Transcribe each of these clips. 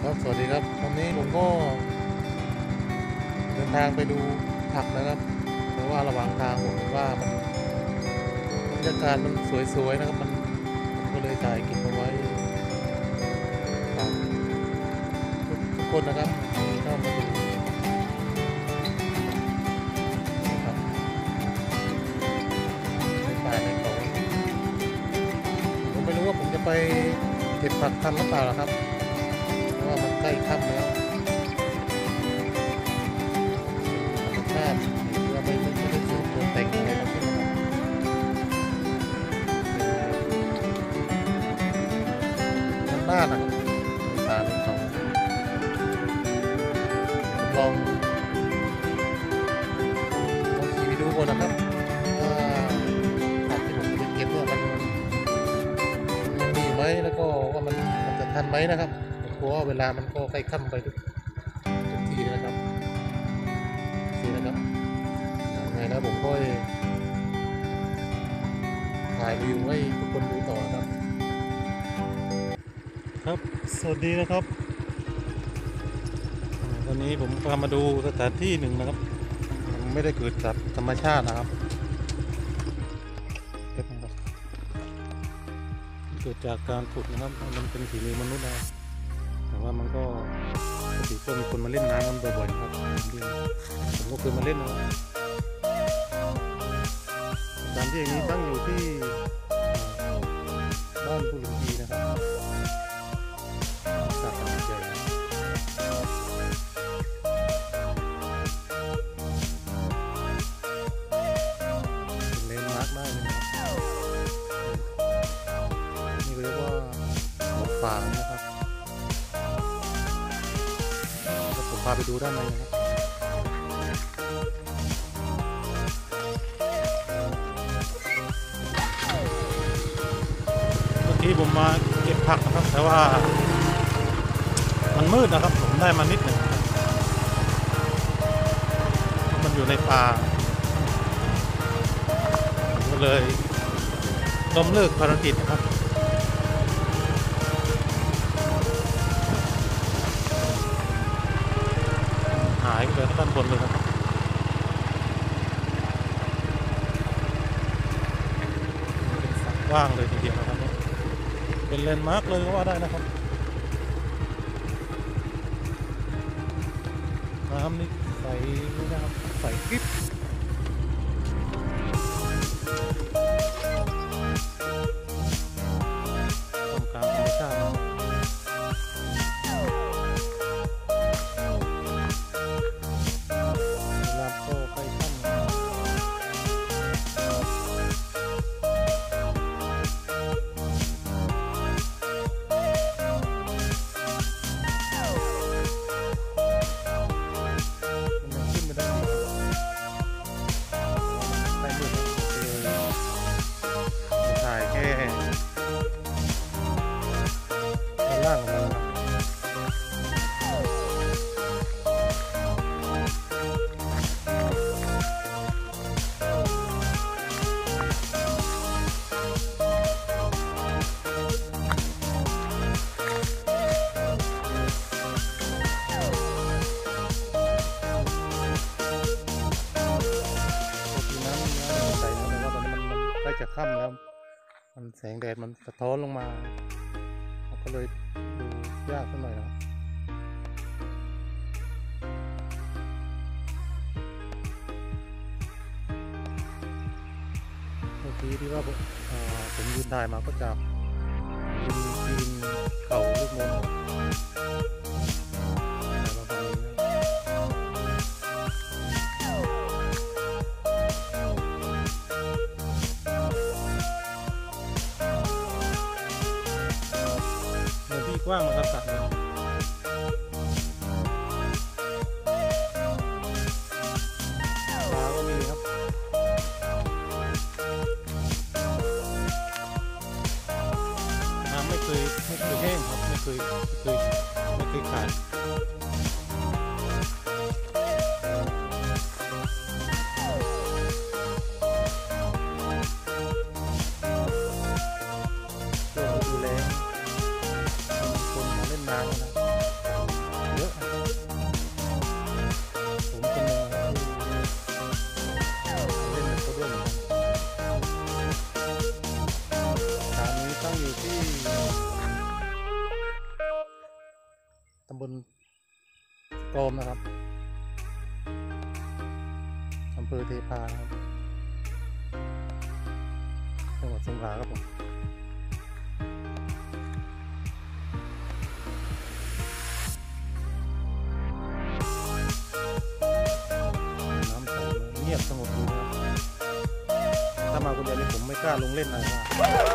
ครับสวัสดีครับวันนี้ผมก็เดินทางไปดูผักนะครับแต่ว่าระหว่างทางผมเห็นว่ามันบรรยากาศมันสวยๆนะครับผมก็เลยถ่ายเก็บเอาไว้ฝากทุกคนนะครับที่เข้ามาดูนะครับในป่าในเขาผมไม่รู้ว่าผมจะไปเก็บผักทันหรือเปล่าครับเพราะว่ามันใกล้ค่ำแล้วธรรมชาติหรือว่าไม่ได้สวยตัวแต่งอะไรทั้งสิ้นนะครับบ้านนะครับในป่าในเขาลองขี่ไปดูก่อนนะครับว่าผักที่ผมจะเก็บเนี่ยมันยังมีอยู่ไหมแล้วก็ว่ามันจะทันไหมนะครับผมกลัวว่าเวลามันก็ใกล้ค่ำไปทุกทีนะครับนี่นะครับยังไงนะผมก็ถ่ายรีวิวให้ทุกคนดูต่อนะครับครับสวัสดีนะครับวันนี้ผมพามาดูสถานที่หนึ่งนะครับมันไม่ได้เกิดจากธรรมชาตินะครับเกิดจากการขุดนะครับมันเป็นฝีมือมนุษย์นะแต่ว่ามันก็ปกติก็มีคนมาเล่นน้ำกันบ่อยๆครับผมก็เคยมาเล่นนะครับสถานที่อย่างนี้ตั้งอยู่ที่บ้านภูหลวงพีนะครับสระขนาดใหญ่นะเป็นเลนด์มาร์คได้เลยนะครับนี่ก็เรียกว่าเขาฝางนะครับผมพาไปดูด้านในนะครับเมื่อกี้ผมมาเก็บผักนะครับแต่ว่ามันมืดนะครับผมได้มานิดหนึ่งมันอยู่ในป่าผมก็เลยล้มเลิกภารกิจนะครับหายไปเลยด้านบนเลยครับเป็นสระว่างเลยทีเดียวนะครับเป็นแลนด์มาร์คเลยก็ว่าได้นะครับน้ำนี่ใสนะครับใสกิ๊บทำกลางธรรมชาตินะเวลาก็ใกล้ค่ำมันยังขึ้นไม่ได้ดีได้มืดเลยถ่ายแค่ด้านล่างของเราน้ำใสนะแต่ว่าตอนนี้มันใกล้จะค่ำแล้วมันแสงแดดมันสะท้อนลงมาก็เลยดูยากสักหน่อยนะครับเมื่อกี้ที่ว่าผมยืนถ่ายมาก็จากปีนเขาลูกนนท์ประมาณนี้เนื้อที่กว้างนะครับสระนี้ปลาก็มีครับน้ำไม่เคยแห้งครับไม่เคยขาดช่วงฤดูแล้งคนมาเล่นน้ำนะตั้งอยู่ที่ตำบลโกมนะครับอำเภอเทพานะครับจังหวัดสงขลาครับผมน้ำใสเงียบสงบดีนะครับถ้ามาคนเดียวนี่ผมไม่กล้าลงเล่นอะไรนะ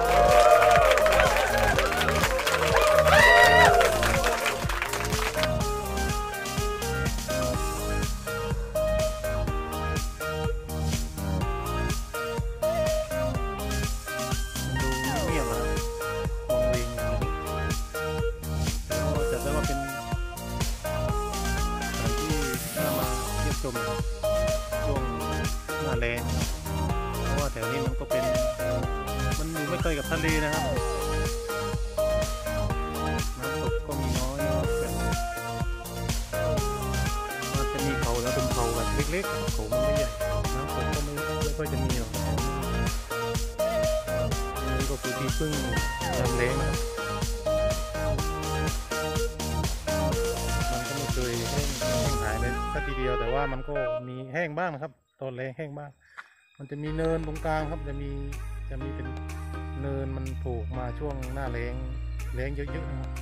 ช่วงหน้าแล้งครับเพราะว่าแถวนี้มันก็เป็นมันอยู่ไม่ไกลกับทะเลนะครับน้ำตกก็มีน้อยแบบมันจะมีเขาแล้วเป็นเขาแบบเล็กๆเขามันไม่ใหญ่น้ำตกก็ไม่ค่อยจะมีหรอกนี่ก็คือที่พึ่งยามแล้งนะครับมันก็ไม่เคยแห้งหายเลยสักทีเดียวแต่ว่ามันก็มีแห้งบ้างนะครับตอนแล้งแห้งบ้างมันจะมีเนินตรงกลางครับจะมีเป็นเนินมันโผล่มาช่วงหน้าแล้งเยอะๆนะครับ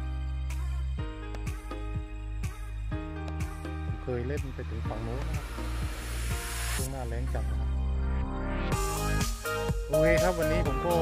ผมเคยเล่นไปถึงฝั่งโน้นนะครับช่วงหน้าแล้งจัดนะครับโอเคครับวันนี้ผมก็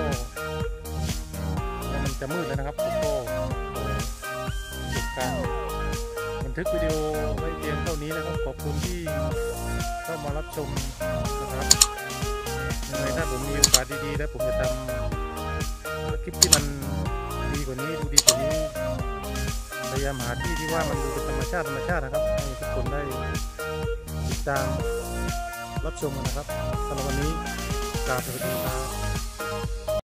มันจะมืดแล้วนะครับผมก็จบการบันทึกวิดีโอไว้เพียงเท่านี้นะครับขอบคุณที่เข้ามารับชมนะครับยังไงถ้าผมมีโอกาสดีๆแล้วผมจะทำคลิปที่มันดีกว่านี้ดูดีกว่านี้พยายามหาที่ที่ว่ามันดูเป็นธรรมชาตินะครับให้ทุกคนได้ติดตามรับชมกันนะครับสำหรับวันนี้กราบสวัสดีครับ